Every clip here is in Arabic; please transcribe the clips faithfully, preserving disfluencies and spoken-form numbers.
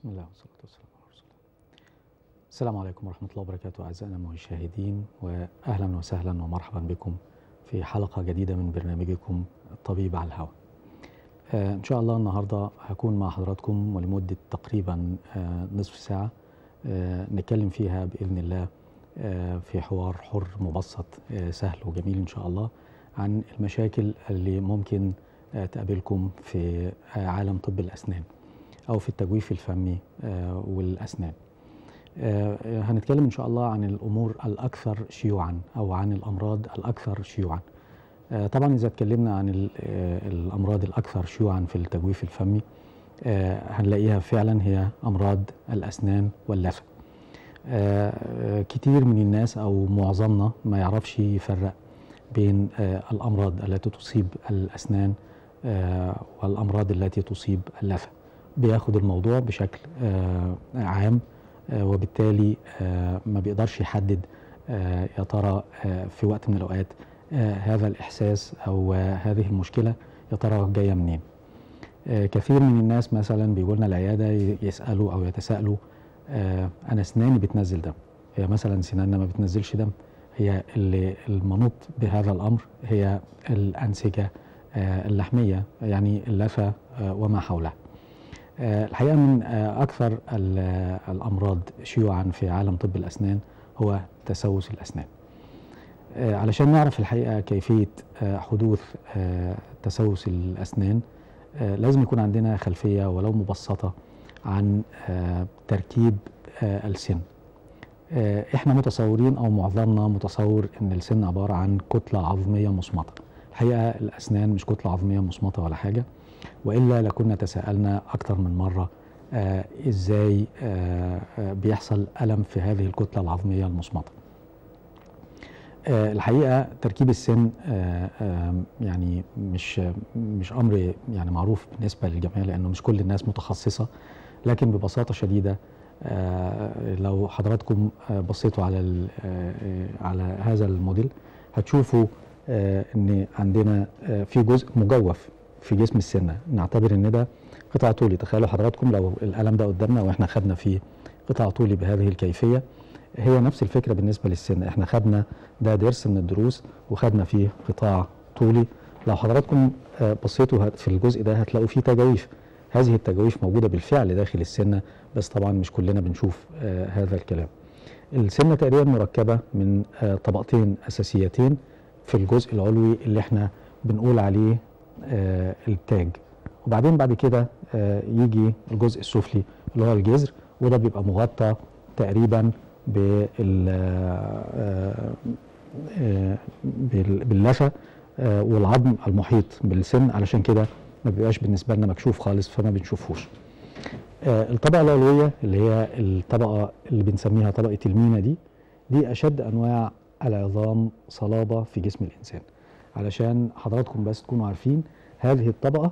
بسم الله والصلاة والسلام على رسول الله. السلام عليكم ورحمة الله وبركاته أعزائنا المشاهدين، وأهلا وسهلا ومرحبا بكم في حلقة جديدة من برنامجكم الطبيب على الهواء. آه إن شاء الله النهاردة هكون مع حضراتكم ولمدة تقريبا آه نصف ساعة آه نتكلم فيها بإذن الله آه في حوار حر مبسط آه سهل وجميل إن شاء الله عن المشاكل اللي ممكن آه تقابلكم في آه عالم طب الأسنان أو في التجويف الفمي آه والأسنان. آه هنتكلم إن شاء الله عن الأمور الأكثر شيوعا أو عن الأمراض الأكثر شيوعا. آه طبعا إذا اتكلمنا عن آه الأمراض الأكثر شيوعا في التجويف الفمي آه هنلاقيها فعلا هي أمراض الأسنان واللثة. آه كتير من الناس أو معظمنا ما يعرفش يفرق بين آه الأمراض التي تصيب الأسنان آه والأمراض التي تصيب اللثة. بياخد الموضوع بشكل آه عام آه وبالتالي آه ما بيقدرش يحدد آه يا ترى آه في وقت من الأوقات آه هذا الإحساس أو آه هذه المشكلة يا ترى جاية منين. آه كثير من الناس مثلا بيقولوا لنا العيادة يسألوا أو يتساءلوا آه أنا أسناني بتنزل دم، هي مثلا سناننا ما بتنزلش دم، هي اللي المنوط بهذا الأمر هي الأنسجة آه اللحمية يعني اللثة آه وما حولها. آه الحقيقة من آه أكثر الأمراض شيوعا في عالم طب الأسنان هو تسوس الأسنان. آه علشان نعرف الحقيقة كيفية آه حدوث آه تسوس الأسنان آه لازم يكون عندنا خلفية ولو مبسطة عن آه تركيب آه السن. آه احنا متصورين أو معظمنا متصور أن السن عبارة عن كتلة عظمية مصمتة. الحقيقة الأسنان مش كتلة عظمية مصمتة ولا حاجة، وإلا لكنا تساءلنا أكثر من مرة آه إزاي آه آه بيحصل ألم في هذه الكتلة العظمية المصمتة. آه الحقيقة تركيب السن آه آه يعني مش مش أمر يعني معروف بالنسبة للجميع، لأنه مش كل الناس متخصصة، لكن ببساطة شديدة آه لو حضراتكم آه بصيتوا على آه على هذا الموديل هتشوفوا آه إن عندنا آه في جزء مجوف في جسم السنة، نعتبر ان ده قطع طولي. تخيلوا حضراتكم لو القلم ده قدامنا واحنا خدنا فيه قطع طولي بهذه الكيفية، هي نفس الفكرة بالنسبة للسنة. احنا خدنا ده ضرس من الضروس وخدنا فيه قطاع طولي. لو حضراتكم بصيتوا في الجزء ده هتلاقوا فيه تجاويف. هذه التجاويف موجودة بالفعل داخل السنة، بس طبعا مش كلنا بنشوف آه هذا الكلام. السنة تقريبا مركبة من آه طبقتين أساسيتين في الجزء العلوي اللي احنا بنقول عليه آه التاج، وبعدين بعد كده آه يجي الجزء السفلي اللي هو الجذر، وده بيبقى مغطى تقريبا بال آه آه باللثة آه والعظم المحيط بالسن، علشان كده ما بيبقاش بالنسبة لنا مكشوف خالص فما بنشوفهوش. آه الطبقة العلوية اللي هي الطبقة اللي بنسميها طبقة المينا دي دي أشد أنواع العظام صلابة في جسم الإنسان. علشان حضراتكم بس تكونوا عارفين هذه الطبقة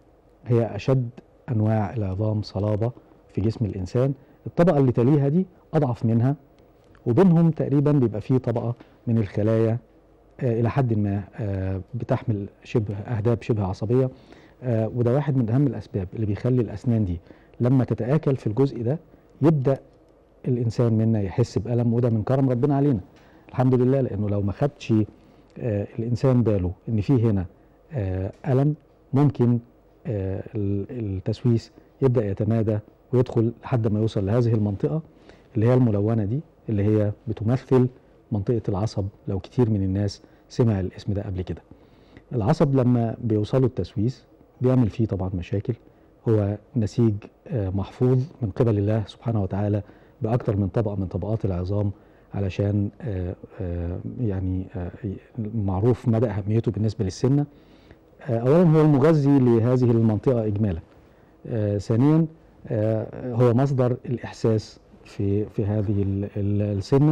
هي أشد أنواع العظام صلابة في جسم الإنسان. الطبقة اللي تليها دي أضعف منها، وبينهم تقريبا بيبقى فيه طبقة من الخلايا آه إلى حد ما آه بتحمل شبه أهداب شبه عصبية، آه وده واحد من أهم الأسباب اللي بيخلي الأسنان دي لما تتآكل في الجزء ده يبدأ الإنسان منا يحس بألم، وده من كرم ربنا علينا الحمد لله، لأنه لو ما خدش آه الإنسان باله إن فيه هنا آه ألم ممكن آه التسويس يبدأ يتمادى ويدخل لحد ما يوصل لهذه المنطقة اللي هي الملونة دي، اللي هي بتمثل منطقة العصب. لو كتير من الناس سمع الاسم ده قبل كده. العصب لما بيوصلوا التسويس بيعمل فيه طبعا مشاكل. هو نسيج آه محفوظ من قبل الله سبحانه وتعالى بأكثر من طبقة من طبقات العظام، علشان آآ آآ يعني آآ معروف مدى أهميته بالنسبة للسنة. أولا هو المغذي لهذه المنطقة إجمالا. ثانيا هو مصدر الإحساس في في هذه السنة.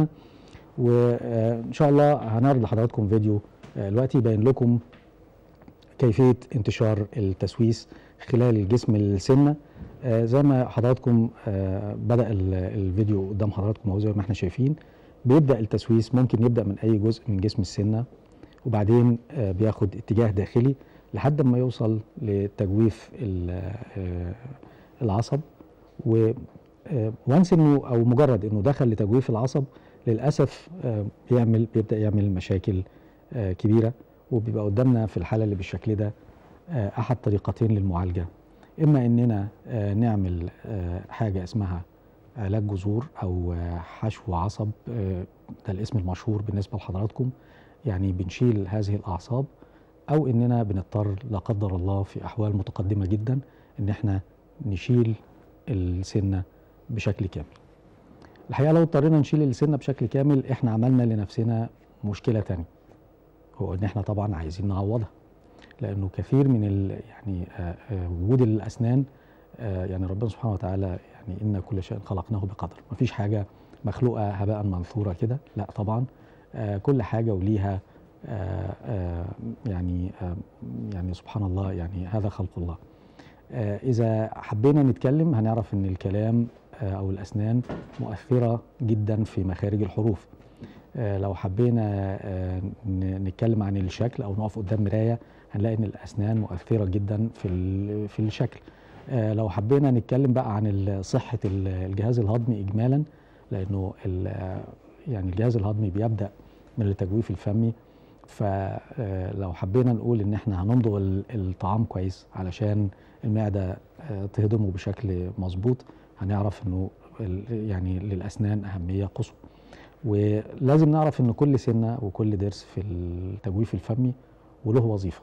وإن شاء الله هنعرض لحضراتكم فيديو دلوقتي يبين لكم كيفية انتشار التسويس خلال جسم السنة. زي ما حضراتكم بدأ الفيديو قدام حضراتكم أو زي ما احنا شايفين، بيبدأ التسويس ممكن يبدأ من أي جزء من جسم السنة، وبعدين بياخد اتجاه داخلي لحد ما يوصل لتجويف العصب، و وانس انه او مجرد انه دخل لتجويف العصب للاسف بيعمل بيبدا يعمل مشاكل كبيره، وبيبقى قدامنا في الحاله اللي بالشكل ده احد طريقتين للمعالجه. اما اننا نعمل حاجه اسمها علاج جذور او حشو عصب، ده الاسم المشهور بالنسبه لحضراتكم، يعني بنشيل هذه الاعصاب، او اننا بنضطر لا قدر الله في احوال متقدمه جدا ان احنا نشيل السنه بشكل كامل. الحقيقه لو اضطرينا نشيل السنه بشكل كامل احنا عملنا لنفسنا مشكله تانية، هو ان احنا طبعا عايزين نعوضها، لانه كثير من ال يعني آآ آآ وجود الاسنان، يعني ربنا سبحانه وتعالى يعني ان كل شيء خلقناه بقدر، مفيش حاجه مخلوقه هباء منثورا كده، لا طبعا كل حاجه وليها آآ آآ يعني آآ يعني سبحان الله، يعني هذا خلق الله. إذا حبينا نتكلم هنعرف إن الكلام أو الأسنان مؤثرة جدا في مخارج الحروف. لو حبينا نتكلم عن الشكل أو نقف قدام مراية هنلاقي إن الأسنان مؤثرة جدا في في الشكل. لو حبينا نتكلم بقى عن صحة الجهاز الهضمي إجمالا، لأنه يعني الجهاز الهضمي بيبدأ من التجويف الفمي، فلو حبينا نقول إن إحنا هنمضغ الطعام كويس علشان المعدة تهضمه بشكل مظبوط، هنعرف انه يعني للأسنان أهمية قصوى. ولازم نعرف ان كل سنة وكل ضرس في التجويف الفمي وله وظيفة.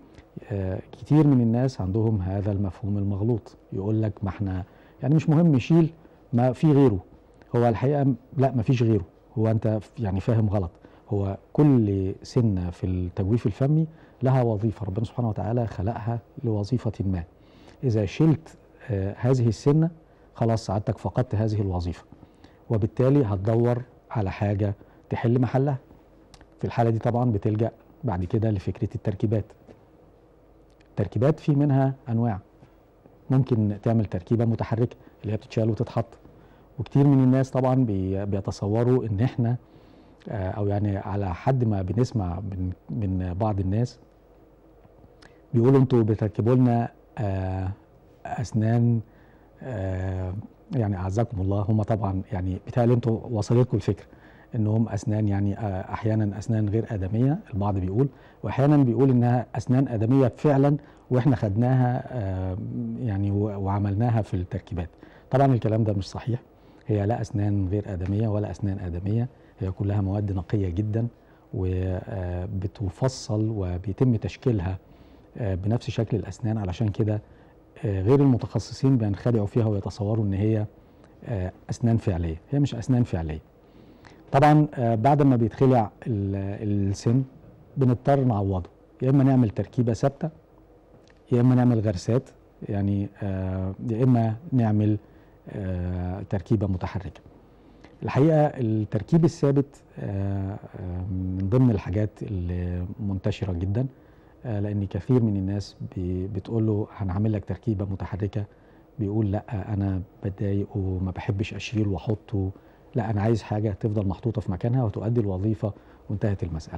كتير من الناس عندهم هذا المفهوم المغلوط، يقول لك ما احنا يعني مش مهم نشيل، ما في غيره. هو الحقيقة لا، ما فيش غيره، هو انت يعني فاهم غلط. هو كل سنة في التجويف الفمي لها وظيفة، ربنا سبحانه وتعالى خلقها لوظيفة ما. إذا شلت آه هذه السنة خلاص سعادتك فقدت هذه الوظيفة، وبالتالي هتدور على حاجة تحل محلها. في الحالة دي طبعا بتلجأ بعد كده لفكرة التركيبات. التركيبات في منها أنواع، ممكن تعمل تركيبة متحركة اللي هي بتتشال وتتحط، وكتير من الناس طبعا بي بيتصوروا إن إحنا آه أو يعني على حد ما بنسمع من, من بعض الناس بيقولوا انتوا بتركبوا لنا آه اسنان، آه يعني اعزكم الله. هم طبعا يعني بيتهيألي انتوا وصلتكم الفكره انهم اسنان يعني آه احيانا اسنان غير ادميه، البعض بيقول، واحيانا بيقول انها اسنان ادميه فعلا واحنا خدناها آه يعني وعملناها في التركيبات. طبعا الكلام ده مش صحيح، هي لا اسنان غير ادميه ولا اسنان ادميه، هي كلها مواد نقيه جدا وبتفصل وبيتم تشكيلها بنفس شكل الأسنان. علشان كده غير المتخصصين بينخدعوا فيها ويتصوروا إن هي أسنان فعلية، هي مش أسنان فعلية. طبعا بعد ما بيتخلع السن بنضطر نعوضه، يا إما نعمل تركيبة ثابتة، يا إما نعمل غرسات، يعني يا إما نعمل تركيبة متحركة. الحقيقة التركيب الثابت من ضمن الحاجات اللي منتشرة جدا، لأن كثير من الناس بتقول له هنعمل لك تركيبة متحركة، بيقول لا أنا بتضايق وما بحبش أشيل وأحطه، لا أنا عايز حاجة تفضل محطوطة في مكانها وتؤدي الوظيفة وانتهت المسألة.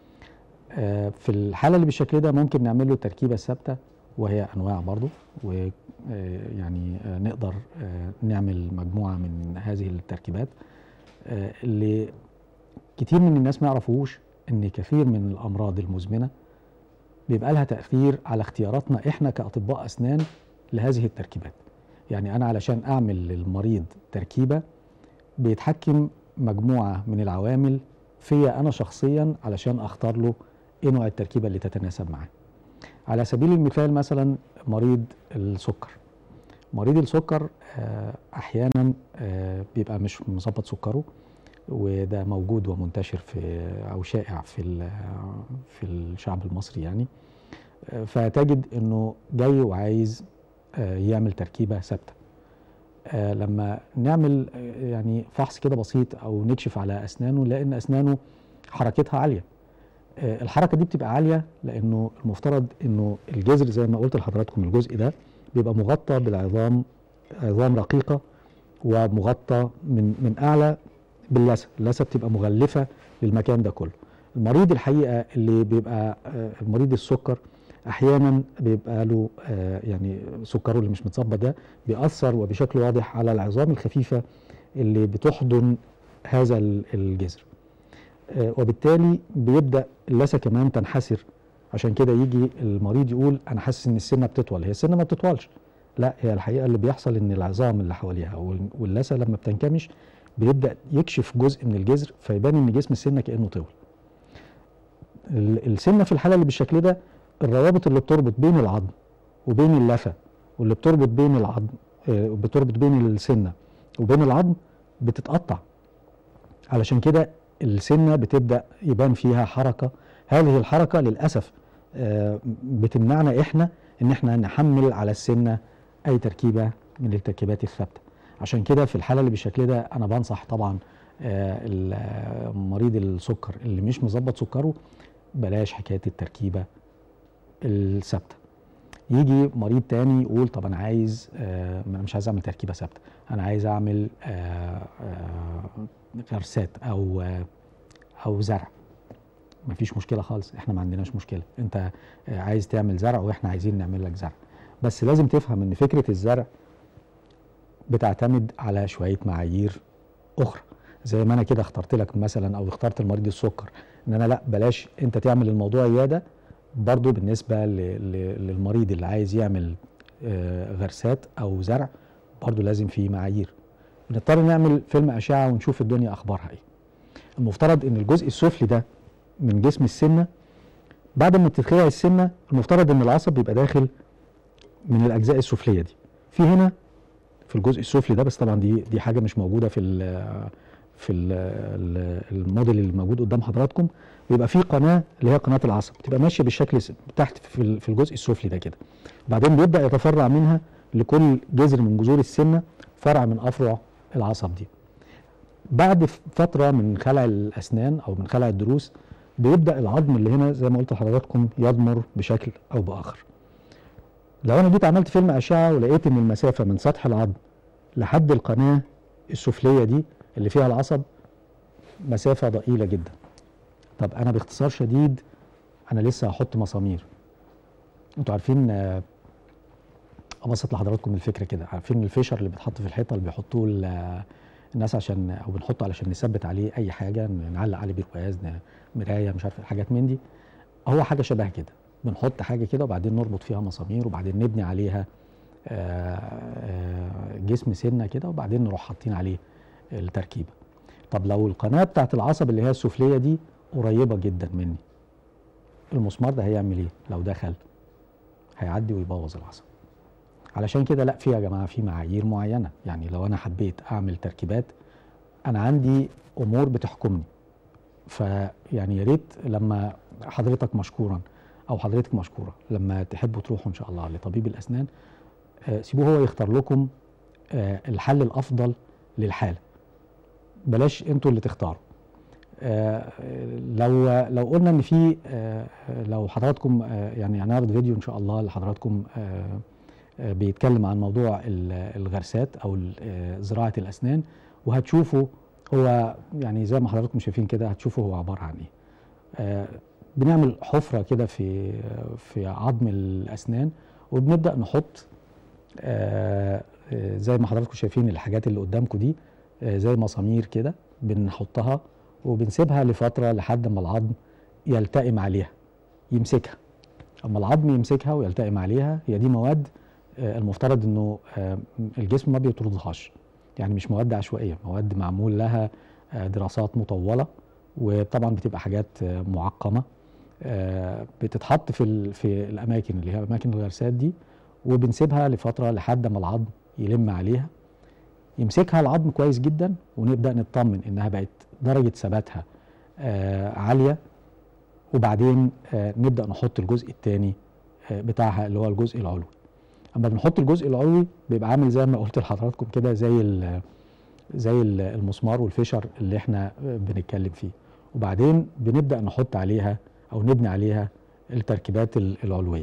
في الحالة اللي بالشكل ده ممكن نعمل له تركيبة ثابتة، وهي أنواع برضو، ويعني نقدر نعمل مجموعة من هذه التركيبات اللي كتير من الناس ما يعرفوش إن كثير من الأمراض المزمنة بيبقى لها تأثير على اختياراتنا احنا كأطباء أسنان لهذه التركيبات. يعني أنا علشان أعمل للمريض تركيبة بيتحكم مجموعة من العوامل فيا أنا شخصيا علشان أختار له إيه نوع التركيبة اللي تتناسب معاه. على سبيل المثال مثلا مريض السكر، مريض السكر أحيانا بيبقى مش مظبط سكره، وده موجود ومنتشر في أو شائع في في الشعب المصري يعني. فتجد إنه جاي وعايز يعمل تركيبة ثابتة. لما نعمل يعني فحص كده بسيط أو نكشف على أسنانه نلاقي إن أسنانه حركتها عالية. الحركة دي بتبقى عالية لأنه المفترض إنه الجذر زي ما قلت لحضراتكم الجزء ده بيبقى مغطى بالعظام، عظام رقيقة ومغطى من من أعلى باللثة، اللثة بتبقى مغلفة للمكان ده كله. المريض الحقيقة اللي بيبقى مريض السكر احيانا بيبقى له آه يعني سكره اللي مش متظبط ده بيأثر وبشكل واضح على العظام الخفيفه اللي بتحضن هذا الجذر، آه وبالتالي بيبدأ اللثه كمان تنحسر. عشان كده يجي المريض يقول انا حاسس ان السنه بتطول. هي السنه ما بتطولش، لا، هي الحقيقه اللي بيحصل ان العظام اللي حواليها واللثه لما بتنكمش بيبدا يكشف جزء من الجذر، فيبان ان جسم السنه كانه طول. السنه في الحاله اللي بالشكل ده الروابط اللي بتربط بين العظم وبين اللثه واللي بتربط بين العظم بتربط بين السنه وبين العظم بتتقطع. علشان كده السنه بتبدا يبان فيها حركه. هذه الحركه للاسف بتمنعنا احنا ان احنا نحمل على السنه اي تركيبه من التركيبات الثابته. عشان كده في الحاله اللي بالشكل ده انا بنصح طبعا مريض السكر اللي مش مظبط سكره بلاش حكايه التركيبه الثابته. يجي مريض تاني يقول طب انا عايز آه انا مش عايز اعمل تركيبه ثابته، انا عايز اعمل آه آه غرسات او آه او زرع. مفيش مشكله خالص، احنا ما عندناش مشكله. انت آه عايز تعمل زرع واحنا عايزين نعمل لك زرع، بس لازم تفهم ان فكره الزرع بتعتمد على شويه معايير اخرى. زي ما انا كده اخترت لك مثلا او اخترت المريض السكر ان انا لا بلاش انت تعمل الموضوع عياده، برضو بالنسبه للمريض اللي عايز يعمل غرسات او زرع برضو لازم في معايير. بنضطر نعمل فيلم اشعه ونشوف الدنيا اخبارها ايه. المفترض ان الجزء السفلي ده من جسم السنه بعد ما بتتخلع السنه المفترض ان العصب بيبقى داخل من الاجزاء السفليه دي في هنا في الجزء السفلي ده، بس طبعا دي دي حاجه مش موجوده في ال في ال الموديل اللي موجود قدام حضراتكم. بيبقى في قناه اللي هي قناه العصب بتبقى ماشيه بالشكل تحت في الجزء السفلي ده كده، وبعدين بيبدا يتفرع منها لكل جذر من جذور السنه فرع من افرع العصب دي. بعد فتره من خلع الاسنان او من خلع الضروس بيبدا العظم اللي هنا زي ما قلت لحضراتكم يضمر بشكل او باخر. لو انا جيت عملت فيلم اشعه ولقيت ان المسافه من سطح العظم لحد القناه السفليه دي اللي فيها العصب مسافه ضئيله جدا، طب انا باختصار شديد انا لسه هحط مسامير. انتوا عارفين، ابسط لحضراتكم الفكره كده، عارفين الفيشر اللي بيتحط في الحيطه اللي بيحطوه الناس عشان او بنحطه علشان نثبت عليه اي حاجه، نعلق عليه برواز، مرايه، مش عارف حاجات من دي. هو حاجه شبه كده، بنحط حاجه كده وبعدين نربط فيها مسامير وبعدين نبني عليها جسم سنه كده وبعدين نروح حاطين عليه التركيبه. طب لو القناه بتاعت العصب اللي هي السفليه دي قريبه جدا مني، المسمار ده هيعمل ايه؟ لو دخل هيعدي ويبوظ العصب. علشان كده لا، في يا جماعه في معايير معينه. يعني لو انا حبيت اعمل تركيبات انا عندي امور بتحكمني، فيعني يا ريت لما حضرتك مشكورا او حضرتك مشكوره لما تحبوا تروحوا ان شاء الله لطبيب الاسنان آه سيبوه هو يختار لكم آه الحل الافضل للحاله، بلاش انتوا اللي تختاروا. آه لو لو قلنا ان في آه لو حضراتكم آه يعني هنعرض فيديو ان شاء الله لحضراتكم آه آه بيتكلم عن موضوع الغرسات او زراعه الاسنان، وهتشوفوا هو يعني زي ما حضراتكم شايفين كده هتشوفوا هو عباره عن ايه. آه بنعمل حفره كده في في عظم الاسنان وبنبدا نحط آه آه زي ما حضراتكم شايفين الحاجات اللي قدامكم دي آه زي مسامير كده بنحطها وبنسيبها لفتره لحد ما العظم يلتئم عليها يمسكها. اما العظم يمسكها ويلتئم عليها هي دي مواد آه المفترض انه آه الجسم ما بيطردهاش، يعني مش مواد عشوائيه، مواد معمول لها آه دراسات مطوله وطبعا بتبقى حاجات آه معقمه آه بتتحط في في الاماكن اللي هي اماكن الغرسات دي، وبنسيبها لفتره لحد ما العظم يلم عليها يمسكها العظم كويس جدا، ونبدا نطمن انها بقت درجه ثباتها آه عاليه، وبعدين آه نبدا نحط الجزء الثاني آه بتاعها اللي هو الجزء العلوي. اما بنحط الجزء العلوي بيبقى عامل زي ما قلت لحضراتكم كده زي زي المسمار والفيشر اللي احنا بنتكلم فيه، وبعدين بنبدا نحط عليها او نبني عليها التركيبات العلويه.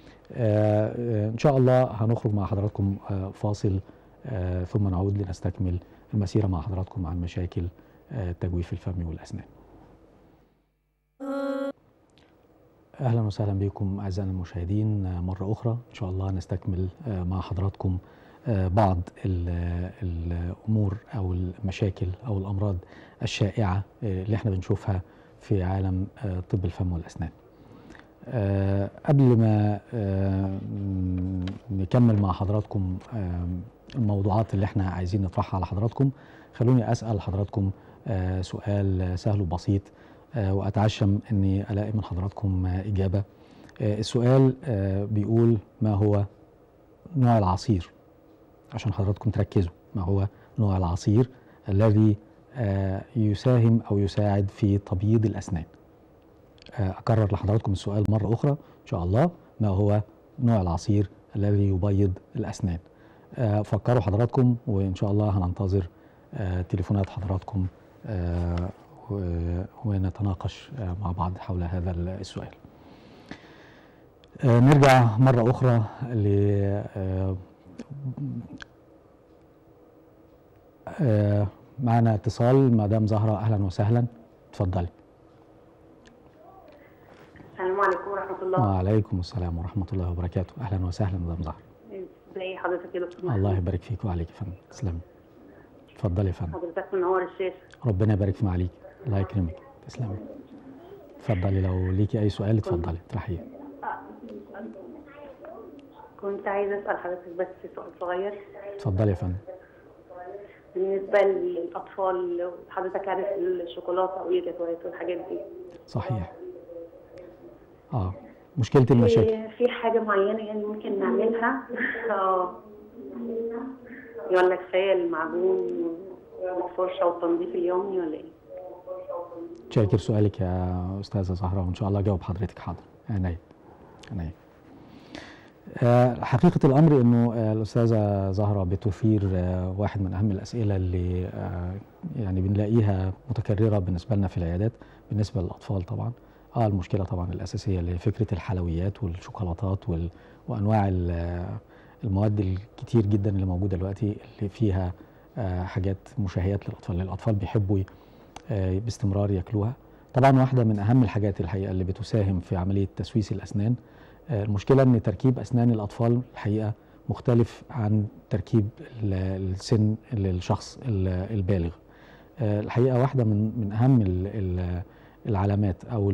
آه ان شاء الله هنخرج مع حضراتكم آه فاصل آه ثم نعود لنستكمل المسيره مع حضراتكم عن مشاكل آه تجويف الفم والاسنان. أهلا وسهلا بكم أعزائنا المشاهدين مرة أخرى. إن شاء الله نستكمل مع حضراتكم بعض الأمور أو المشاكل أو الأمراض الشائعة اللي احنا بنشوفها في عالم طب الفم والأسنان. قبل ما نكمل مع حضراتكم الموضوعات اللي احنا عايزين نطرحها على حضراتكم، خلوني أسأل حضراتكم سؤال سهل وبسيط وأتعشم أني ألاقي من حضراتكم إجابة. السؤال بيقول: ما هو نوع العصير؟ عشان حضراتكم تركزوا، ما هو نوع العصير الذي يساهم أو يساعد في تبييض الأسنان؟ أكرر لحضراتكم السؤال مرة أخرى إن شاء الله: ما هو نوع العصير الذي يبيض الأسنان؟ فكروا حضراتكم، وإن شاء الله هننتظر تليفونات حضراتكم ونتناقش مع بعض حول هذا السؤال. نرجع مرة أخرى ل معنا اتصال مدام زهرة. أهلا وسهلا، اتفضلي. السلام عليكم ورحمة الله. وعليكم السلام ورحمة الله وبركاته. أهلا وسهلا مدام زهرة. ازي حضرتك يا دكتور؟ الله يبارك فيك وعليك يا فندم. تسلمي. اتفضلي يا فندم. حضرتك منور الشاشة. ربنا يبارك في معاليك. الله يكرمك. تسلمي. اتفضلي، لو ليكي أي سؤال اتفضلي اطرحيه. كنت عايزة أسأل حضرتك بس سؤال صغير. اتفضلي يا فندم. بالنسبة للأطفال، حضرتك عارف الشوكولاتة والجاتوهات والحاجات دي. صحيح. اه مشكلة المشاكل. في حاجة معينة يعني ممكن نعملها؟ اه ولا كفاية المعجون والفرشة والتنظيف اليومي ولا ايه؟ شاكر سؤالك يا أستاذة زهرة، وإن شاء الله أجاوب حضرتك. حاضر. عينيا عينيا. حقيقة الأمر إنه الأستاذة زهرة بتثير واحد من أهم الأسئلة اللي يعني بنلاقيها متكررة بالنسبة لنا في العيادات بالنسبة للأطفال. طبعا اه المشكلة طبعا الأساسية اللي هي فكرة الحلويات والشوكولاتات وال... وأنواع المواد الكتير جدا اللي موجودة دلوقتي اللي فيها حاجات مشاهيات للأطفال، الأطفال بيحبوا باستمرار ياكلوها. طبعا واحدة من أهم الحاجات الحقيقة اللي بتساهم في عملية تسويس الأسنان. المشكلة ان تركيب اسنان الاطفال الحقيقة مختلف عن تركيب السن للشخص البالغ. الحقيقة واحدة من من اهم العلامات او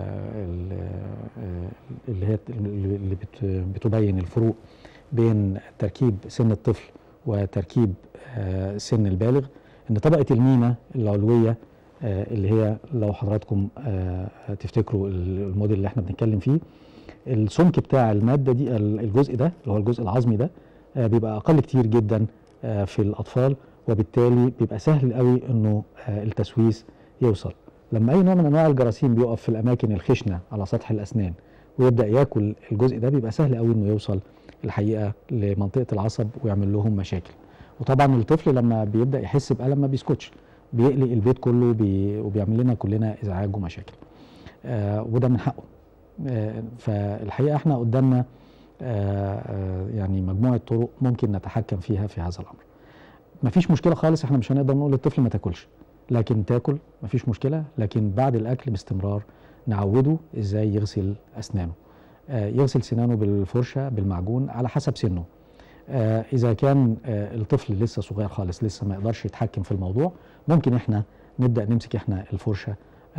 اللي هي اللي بتبين الفروق بين تركيب سن الطفل وتركيب سن البالغ ان طبقة المينا العلوية اللي هي لو حضراتكم تفتكروا الموديل اللي احنا بنتكلم فيه، السمك بتاع المادة دي الجزء ده اللي هو الجزء العظمي ده بيبقى أقل كتير جدا في الأطفال، وبالتالي بيبقى سهل قوي إنه التسويس يوصل. لما أي نوع من أنواع الجراثيم بيقف في الأماكن الخشنة على سطح الأسنان ويبدأ ياكل الجزء ده بيبقى سهل قوي إنه يوصل الحقيقة لمنطقة العصب ويعمل لهم مشاكل. وطبعا الطفل لما بيبدأ يحس بألم ما بيسكتش، بيقلق البيت كله بي وبيعمل لنا كلنا إزعاج ومشاكل. آه وده من حقه. فالحقيقة احنا قدامنا يعني مجموعة طرق ممكن نتحكم فيها في هذا الأمر. مفيش مشكلة خالص، احنا مش هنقدر نقول للطفل ما تاكلش، لكن تاكل مفيش مشكلة، لكن بعد الأكل باستمرار نعوده ازاي يغسل أسنانه. يغسل سنانه بالفرشة بالمعجون على حسب سنه. إذا كان الطفل لسه صغير خالص لسه ما يقدرش يتحكم في الموضوع، ممكن احنا نبدأ نمسك احنا الفرشة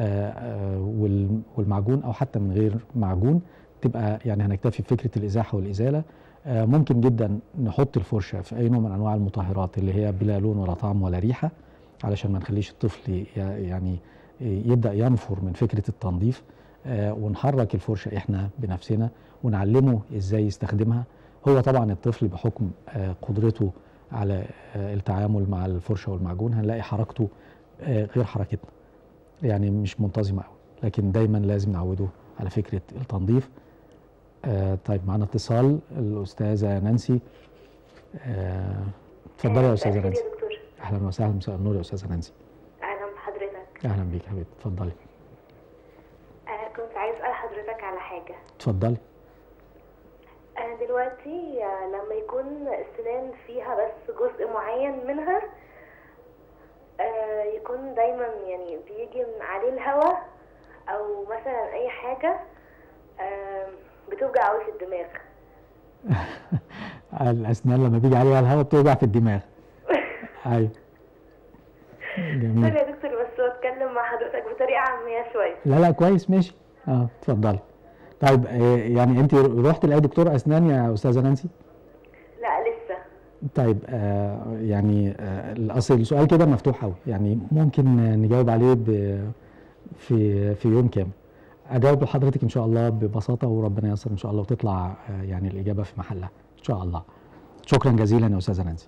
والمعجون او حتى من غير معجون، تبقى يعني هنكتفي بفكره الازاحه والازاله. ممكن جدا نحط الفرشه في اي نوع من انواع المطهرات اللي هي بلا لون ولا طعم ولا ريحه، علشان ما نخليش الطفل يعني يبدا ينفر من فكره التنظيف. ونحرك الفرشه احنا بنفسنا ونعلمه ازاي يستخدمها. هو طبعا الطفل بحكم قدرته على التعامل مع الفرشه والمعجون هنلاقي حركته غير حركتنا، يعني مش منتظمة قوي، لكن دايما لازم نعوده على فكرة التنظيف. آه طيب معنا اتصال الأستاذة نانسي. اتفضلي آه يا أستاذة نانسي. أهلا وسهلا، مساء النور يا أستاذة نانسي. أهلا بحضرتك. أهلا بيك حبيبتي، اتفضلي. أنا كنت عايز أسأل حضرتك على حاجة. اتفضلي. أنا دلوقتي لما يكون السنان فيها بس جزء معين منها آه يكون دايما يعني بيجي من عليه الهواء او مثلا اي حاجه بتوجع قوي في الدماغ. الاسنان لما بيجي عليها الهواء بتوجع في الدماغ. ايوه جميل. سوري يا دكتور بس بتكلم مع حضرتك بطريقه عاميه شويه. لا لا كويس ماشي. اه اتفضلي. طيب آه يعني انت رحت لاي دكتور اسنان يا استاذه نانسي؟ لا لسه. طيب آه يعني آه الاصل السؤال كده مفتوح قوي، يعني ممكن نجاوب عليه في في يوم كامل. اجاوب لحضرتك ان شاء الله ببساطه وربنا ييسر ان شاء الله وتطلع آه يعني الاجابه في محلها ان شاء الله. شكرا جزيلا يا استاذه نانسي.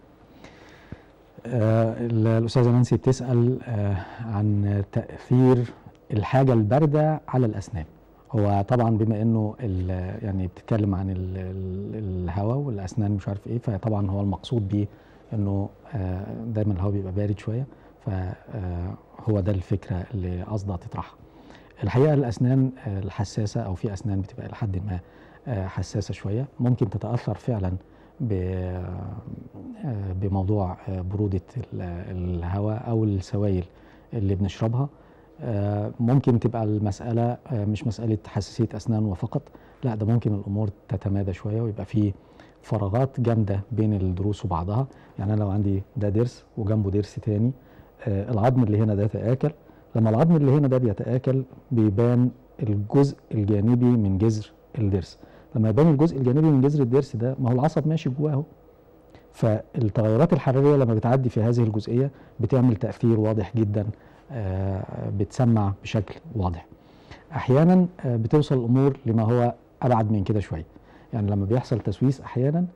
آه الاستاذه نانسي بتسال آه عن تاثير الحاجه البارده على الاسنان. هو طبعا بما انه يعني بتتكلم عن الهواء والاسنان مش عارف ايه، فطبعا هو المقصود بيه انه آه دايما الهواء بيبقى بارد شويه، فهو ده الفكره اللي قصدها تطرحها. الحقيقه الاسنان الحساسه او في اسنان بتبقى لحد ما آه حساسه شويه، ممكن تتاثر فعلا بموضوع برودة الهواء أو السوائل اللي بنشربها. ممكن تبقى المسألة مش مسألة حساسية أسنان وفقط، لا ده ممكن الأمور تتمادى شوية ويبقى فيه فراغات جامدة بين الضروس وبعضها. يعني أنا لو عندي ده ضرس وجنبه ضرس تاني، العظم اللي هنا ده يتآكل، لما العظم اللي هنا ده بيتآكل بيبان الجزء الجانبي من جذر الضرس. لما يبان الجزء الجانبي من جذر الضرس ده، ما هو العصب ماشي جواه اهو. فالتغيرات الحراريه لما بتعدي في هذه الجزئيه بتعمل تاثير واضح جدا، بتسمع بشكل واضح. احيانا بتوصل الامور لما هو ابعد من كده شويه. يعني لما بيحصل تسويس احيانا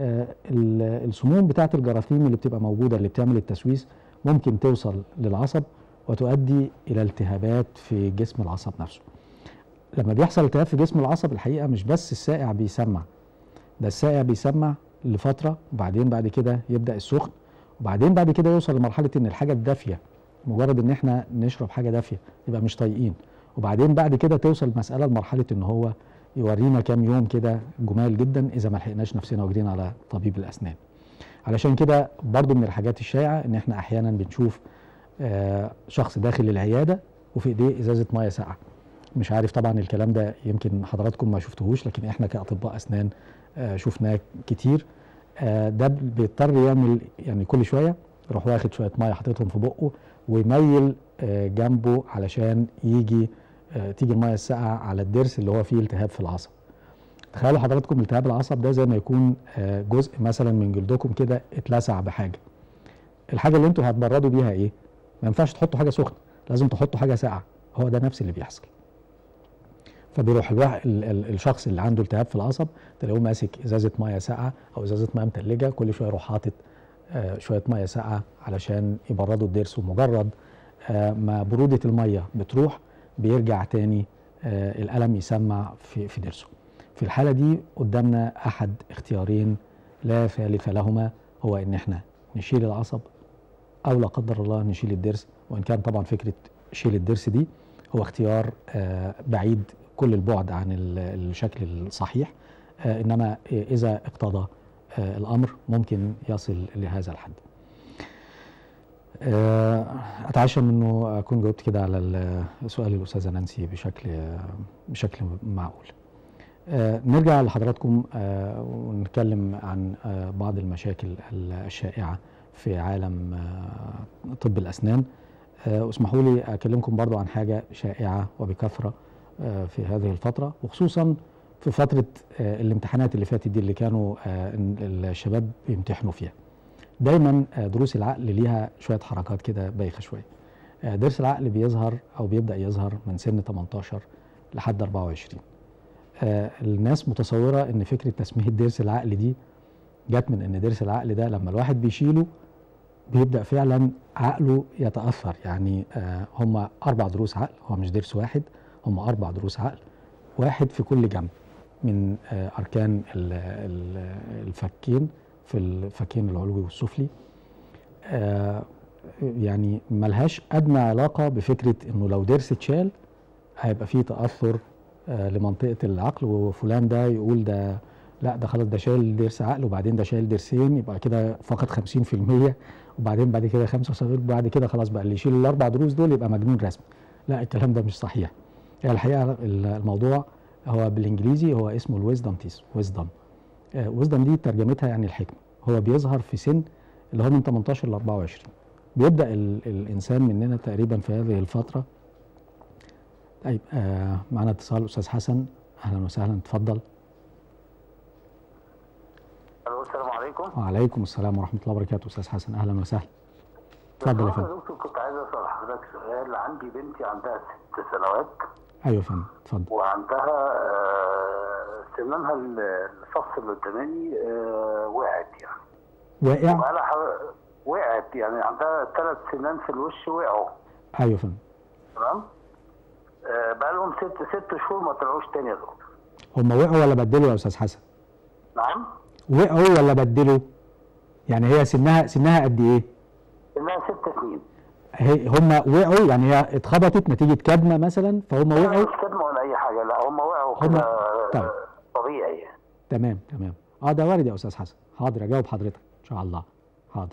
السموم بتاعه الجراثيم اللي بتبقى موجوده اللي بتعمل التسويس ممكن توصل للعصب وتؤدي الى التهابات في جسم العصب نفسه. لما بيحصل التهاب في جسم العصب الحقيقه مش بس السائع بيسمع، ده السائع بيسمع لفتره وبعدين بعد كده يبدا السخن، وبعدين بعد كده يوصل لمرحله ان الحاجه الدافيه، مجرد ان احنا نشرب حاجه دافيه يبقى مش طايقين، وبعدين بعد كده توصل المساله لمرحله ان هو يورينا كام يوم كده جمال جدا اذا ما لحقناش نفسنا واخدين على طبيب الاسنان. علشان كده برضو من الحاجات الشائعه ان احنا احيانا بنشوف آه شخص داخل العياده وفي ايديه ازازه ميه ساقعه. مش عارف طبعا الكلام ده يمكن حضراتكم ما شفتوهوش، لكن احنا كاطباء اسنان آه شفناه كتير. آه ده بيضطر يعمل يعني كل شويه يروح واخد شويه ميه حاططهم في بقه ويميل آه جنبه علشان يجي آه تيجي الميه الساقعه على الضرس اللي هو فيه التهاب في العصب. تخيلوا حضراتكم التهاب العصب ده زي ما يكون آه جزء مثلا من جلدكم كده اتلسع بحاجه. الحاجه اللي انتوا هتبردوا بيها ايه؟ ما ينفعش تحطوا حاجه سخنه، لازم تحطوا حاجه ساقعه. هو ده نفس اللي بيحصل. فبيروح الواحد الشخص اللي عنده التهاب في العصب تلاقيه ماسك ازازه ميه ساقعه او ازازه ميه متلجه، كل شويه يروح حاطط آه شويه ميه ساقعه علشان يبردوا الضرس، ومجرد آه ما بروده الميه بتروح بيرجع تاني آه الالم يسمع في في ضرسه. في الحاله دي قدامنا احد اختيارين لا ثالث لهما، هو ان احنا نشيل العصب او لا قدر الله نشيل الضرس. وان كان طبعا فكره شيل الضرس دي هو اختيار آه بعيد كل البعد عن الشكل الصحيح، آه انما اذا اقتضى آه الامر ممكن يصل لهذا الحد. آه اتعشى انه اكون جاوبت كده على سؤال الاستاذه نانسي بشكل آه بشكل معقول. آه نرجع لحضراتكم آه ونتكلم عن آه بعض المشاكل الشائعه في عالم آه طب الاسنان. آه اسمحوا لي اكلمكم برضو عن حاجه شائعه وبكثره آه في هذه الفتره، وخصوصا في فتره آه الامتحانات اللي فاتت دي اللي كانوا آه الشباب بيمتحنوا فيها. دايما آه دروس العقل ليها شويه حركات كده بايخه شويه. آه ضرس العقل بيظهر او بيبدا يظهر من سن تمنتاشر لحد اربعة وعشرين. آه الناس متصوره ان فكره تسميه ضرس العقل دي جت من ان ضرس العقل ده لما الواحد بيشيله بيبدأ فعلا عقله يتأثر. يعني آه هم أربع ضروس عقل، هو مش ضرس واحد، هم أربع ضروس عقل، واحد في كل جنب من آه أركان الفكين، في الفكين العلوي والسفلي. آه يعني ملهاش أدنى علاقة بفكرة إنه لو ضرس اتشال هيبقى فيه تأثر آه لمنطقة العقل، وفلان ده يقول ده لا ده خلاص ده شايل ضرس عقل وبعدين ده شايل ضرسين يبقى كده فقط خمسين في المية، وبعدين بعد كده خمسة وسبعين، بعد كده خلاص بقى اللي يشيل الاربع ضروس دول يبقى مجنون رسمي. لا الكلام ده مش صحيح. يعني الحقيقه الموضوع هو بالانجليزي هو اسمه الويزدم تيث، ويزدم. ويزدم دي ترجمتها يعني الحكمه. هو بيظهر في سن اللي هو من تمنتاشر ل اربعة وعشرين. بيبدا ال الانسان مننا تقريبا في هذه الفتره. طيب آه معنا اتصال استاذ حسن، اهلا وسهلا، اتفضل. الو السلام عليكم. وعليكم السلام ورحمه الله وبركاته. استاذ حسن اهلا وسهلا، اتفضل يا فندم. دكتور كنت عايز اسال حضرتك سؤال. عندي بنتي عندها ست سنوات. ايوه يا فندم اتفضل. وعندها آه سنانها الفص اللي قدامي آه وقعت يعني. واقع؟ وبقالها حو... وقعت يعني عندها ثلاث سنان في الوش وقعوا. ايوه يا فندم. تمام؟ آه بقى لهم ست ست شهور ما طلعوش تاني يا دكتور. هم وقعوا ولا بدلوا يا استاذ حسن؟ نعم؟ وقعوا ولا بدلوا؟ يعني هي سنها سنها قد ايه؟ سنها ست سنين. هي هم وقعوا يعني هي اتخبطت نتيجه كدمه مثلا فهم وقعوا؟ مش كدمه ولا اي حاجه، لا هم وقعوا هم كده طيب طبيعي. تمام تمام. اه ده وارد يا استاذ حسن. حاضر اجاوب حضرتك ان شاء الله. حاضر.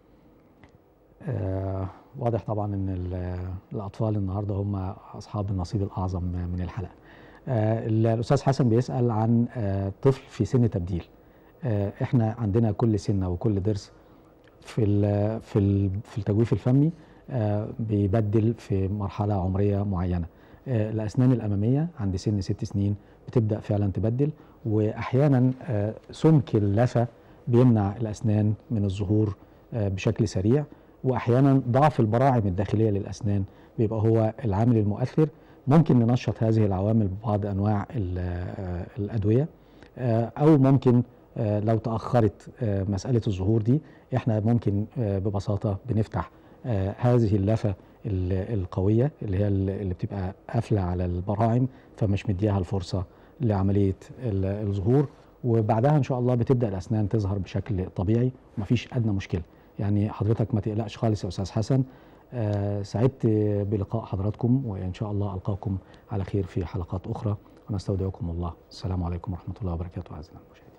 آه واضح طبعا ان الاطفال النهارده هم اصحاب النصيب الاعظم من الحلقه. آه الاستاذ حسن بيسال عن آه طفل في سن تبديل. آه احنا عندنا كل سنه وكل ضرس في ال في ال في التجويف الفمي آه بيبدل في مرحله عمريه معينه. آه الاسنان الاماميه عند سن ست سنين بتبدا فعلا تبدل، واحيانا آه سمك اللثه بيمنع الاسنان من الظهور آه بشكل سريع، واحيانا ضعف البراعم الداخليه للاسنان بيبقى هو العامل المؤثر. ممكن ننشط هذه العوامل ببعض انواع الادويه، او ممكن لو تاخرت مساله الظهور دي احنا ممكن ببساطه بنفتح هذه اللثه القويه اللي هي اللي بتبقى قافله على البراعم فمش مديها الفرصه لعمليه الظهور، وبعدها ان شاء الله بتبدا الاسنان تظهر بشكل طبيعي ومفيش ادنى مشكله. يعني حضرتك ما تقلقش خالص يا استاذ حسن. آه سعدت بلقاء حضراتكم، وان شاء الله القاكم على خير في حلقات اخرى، ونستودعكم الله. السلام عليكم ورحمه الله وبركاته اعزائي المشاهدين.